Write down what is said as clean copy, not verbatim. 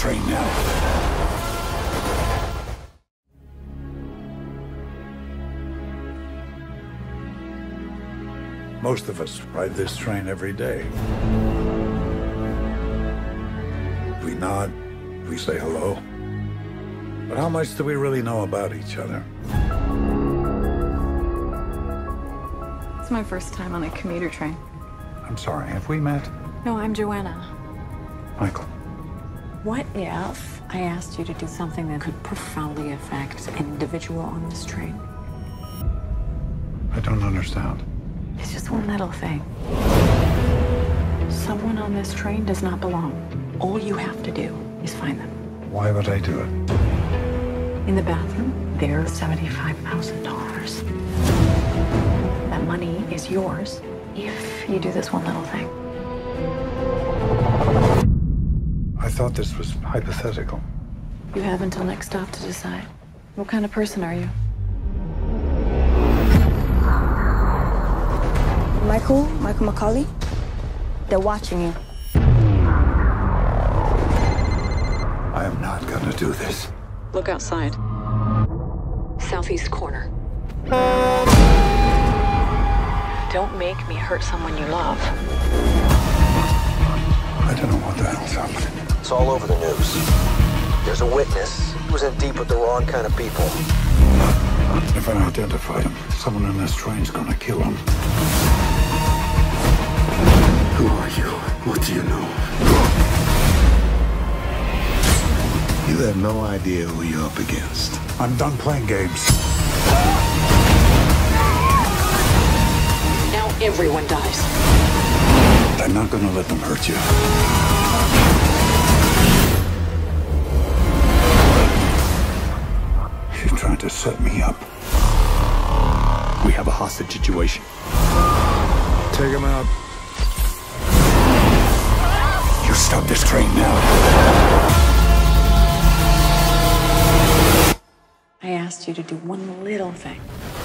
train now. Most of us ride this train every day. We nod, we say hello. But how much do we really know about each other? It's my first time on a commuter train. I'm sorry, have we met? No, I'm Joanna. Michael. What if I asked you to do something that could profoundly affect an individual on this train? I don't understand. It's just one little thing. Someone on this train does not belong. All you have to do is find them. Why would I do it? In the bathroom, there's $75,000. That money is yours if you do this one little thing. I thought this was hypothetical. You have until next stop to decide. What kind of person are you? Michael McCauley, they're watching you. I am not gonna do this. Look outside. Southeast corner. Don't make me hurt someone you love. I don't know what the hell's happening. It's all over the news. There's a witness who was in deep with the wrong kind of people. If I identify him, someone in this train's gonna kill him. Who are you? What do you know? You have no idea who you're up against. I'm done playing games. Now everyone dies. I'm not gonna let them hurt you. You're trying to set me up. We have a hostage situation. Take him out. You stop this train now. I asked you to do one little thing.